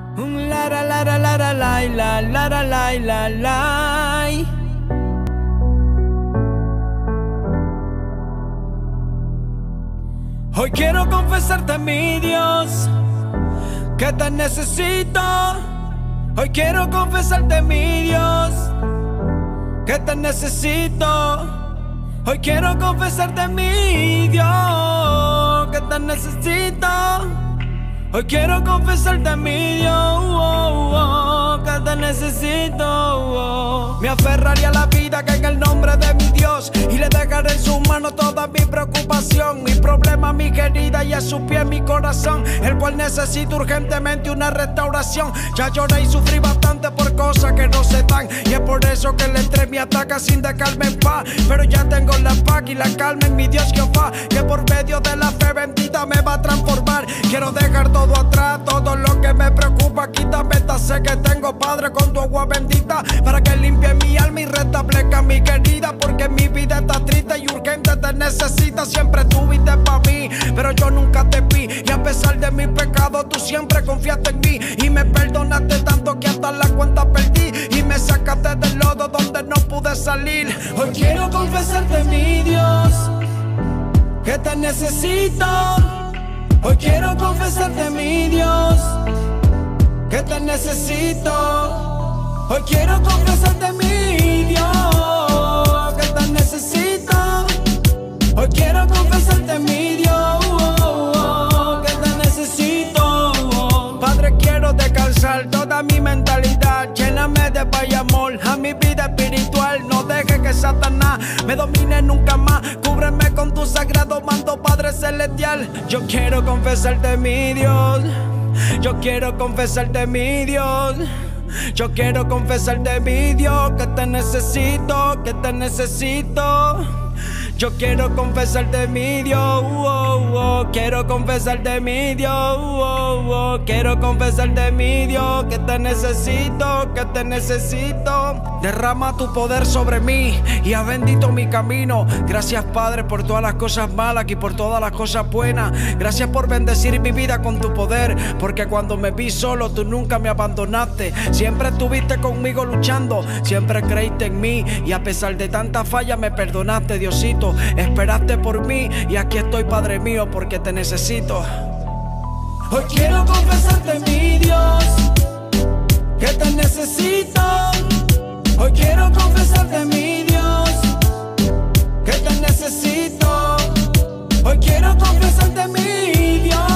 La la la la la la la la la la la la la. Hoy quiero confesarte, mi Dios, que te necesito. Hoy quiero confesarte, mi Dios, que te necesito. Hoy quiero confesarte, mi Dios, que te necesito. Hoy quiero confesarte, mi Dios, que te necesito. Me aferraría a la vida que en el nombre de mi Dios, y le dejaré en sus manos toda mi preocupación, mi problema, mi querida, y a sus pies mi corazón, el cual necesita urgentemente una restauración. Ya lloré y sufrí bastante por cosas que no se dan, y es por eso que el estrés me ataca sin dejarme en paz. Pero ya tengo la paz y la calma en mi Dios Jehová, que por medio de la fe bendita me va a transformar. Quiero dejar todo atrás, todo lo que me preocupa, quítame esta sed que tengo, Padre, con tu agua bendita, para que limpie mi alma y restablezca mi querida, porque mi vida está triste y urgente te necesita. Siempre estuviste para mí, pero yo nunca te vi, y a pesar de mis pecados tú siempre confiaste en mí, y me perdonaste tanto que hasta la cuenta perdí, y me sacaste del lodo donde no pude salir. Hoy quiero confesarte, mi Dios, que te necesito. Hoy quiero confesarte, mi Dios, que te necesito. Hoy quiero confesarte, mi Dios, que te necesito. Hoy quiero confesarte, mi Dios, que te necesito. Padre, quiero descansar toda mi mentalidad, lléname de paz y amor a mi vida espiritual. No deje que Satanás me domine nunca más, cúbreme con tu sagrado manto, Padre celestial. Yo quiero confesarte, mi Dios, yo quiero confesarte, mi Dios, yo quiero confesarte, mi Dios, que te necesito, que te necesito. Yo quiero confesarte, mi Dios, quiero confesarte, mi Dios, quiero confesarte, mi Dios, que te necesito, que te necesito. Derrama tu poder sobre mí y ha bendito mi camino. Gracias, Padre, por todas las cosas malas y por todas las cosas buenas. Gracias por bendecir mi vida con tu poder, porque cuando me vi solo tú nunca me abandonaste. Siempre estuviste conmigo luchando, siempre creíste en mí, y a pesar de tantas fallas me perdonaste, Diosito. Esperaste por mí y aquí estoy, Padre mío, porque te necesito. Hoy quiero confesarte, mi Dios, que te necesito. Hoy quiero confesarte, mi Dios, que te necesito. Hoy quiero confesarte, mi Dios,